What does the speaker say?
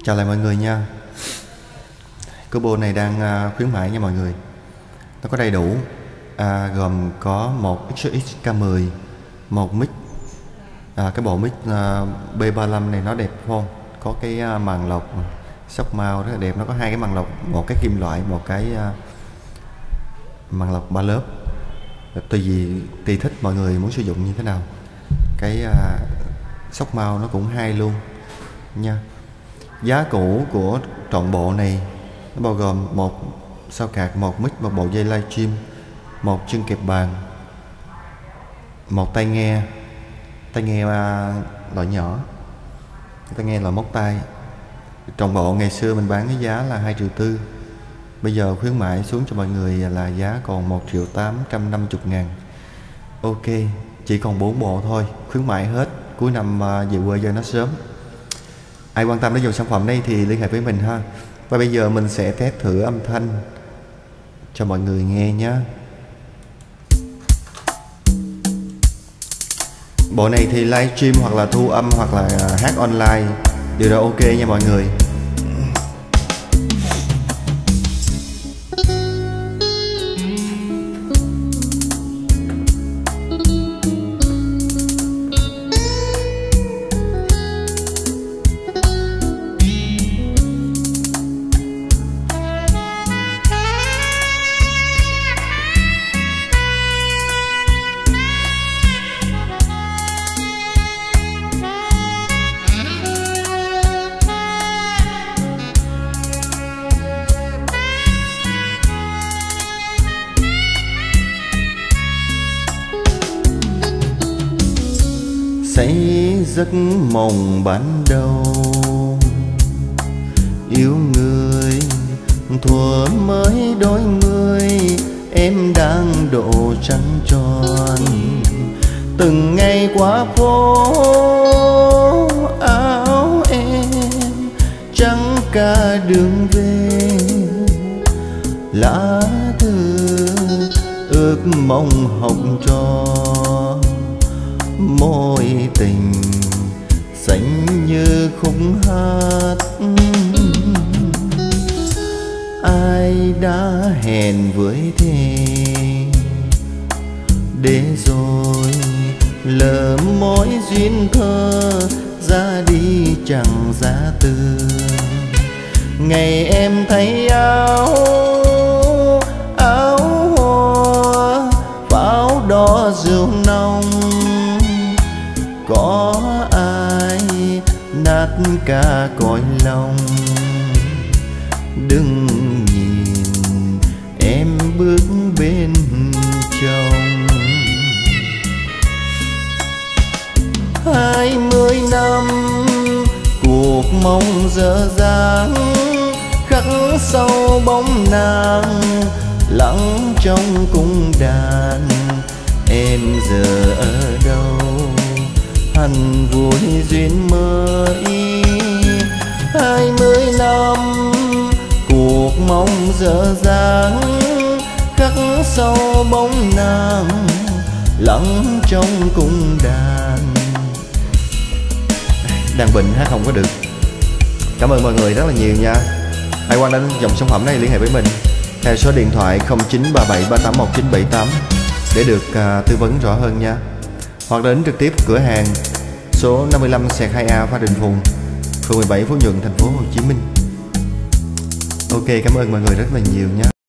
Chào lại mọi người nha. Combo này đang khuyến mãi nha mọi người. Nó có đầy đủ, gồm có một XOX K10, một mic. Cái bộ mic B35 này nó đẹp không? Có cái màn lọc sóc màu rất là đẹp. Nó có hai cái màn lọc, một cái kim loại, một cái màn lọc 3 lớp. Tùy thích mọi người muốn sử dụng như thế nào. Cái sóc màu nó cũng hay luôn nha. Giá cũ của trọn bộ này nó bao gồm một sao cạc, một mic, một bộ dây livestream, một chân kẹp bàn, một tai nghe loại nhỏ, tai nghe là móc tai. Trọn bộ ngày xưa mình bán cái giá là 2,4 triệu, bây giờ khuyến mãi xuống cho mọi người là giá còn 1.850.000. Ok, chỉ còn 4 bộ thôi, khuyến mãi hết, cuối năm về quê cho nó sớm. Ai quan tâm đến dòng sản phẩm này thì liên hệ với mình ha. Và bây giờ mình sẽ test thử âm thanh cho mọi người nghe nhé. Bộ này thì livestream hoặc là thu âm hoặc là hát online đều đã ok nha mọi người. Say giấc mộng ban đầu yêu người, thuở mới đôi mươi em đang độ trăng tròn. Từng ngày qua phố áo em trắng cả đường về, lá thư ước mong học trò, môi tình xanh như khúc hát. Ai đã hẹn với thề để rồi lỡ mối duyên thơ ra đi chẳng giá từ. Ngày em thấy áo hoa pháo đỏ rượu nồng, có ai nát cả cõi lòng. Đừng nhìn em bước bên chồng. 20 năm cuộc mong dở dang, khắc sâu bóng nàng lắng trong cung đàn. Em giờ ở đâu hằn vui duyên mới? 20 năm cuộc mong dở dang, khắc sâu bóng nàng lắng trong cung đàn. Đang bệnh hát không có được. Cảm ơn mọi người rất là nhiều nha. Ai quan đến dòng sản phẩm này liên hệ với mình theo số điện thoại 0937381978 để được tư vấn rõ hơn nha. Hoặc đến trực tiếp cửa hàng số 55/2A Phan Đình Phùng, phường 17, Phú Nhuận, thành phố Hồ Chí Minh. Ok, cảm ơn mọi người rất là nhiều nha.